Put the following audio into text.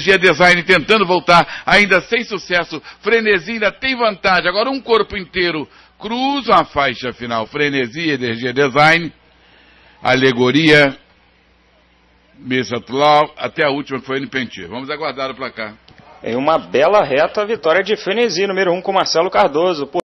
Energia Design tentando voltar, ainda sem sucesso. Frenesi ainda tem vantagem. Agora um corpo inteiro cruza a faixa final. Frenesi, Energia Design. Alegoria. Missatlov, até a última que foi no Pentir. Vamos aguardar o placar. Em uma bela reta, a vitória de Frenesi, número 1, com Marcelo Cardoso.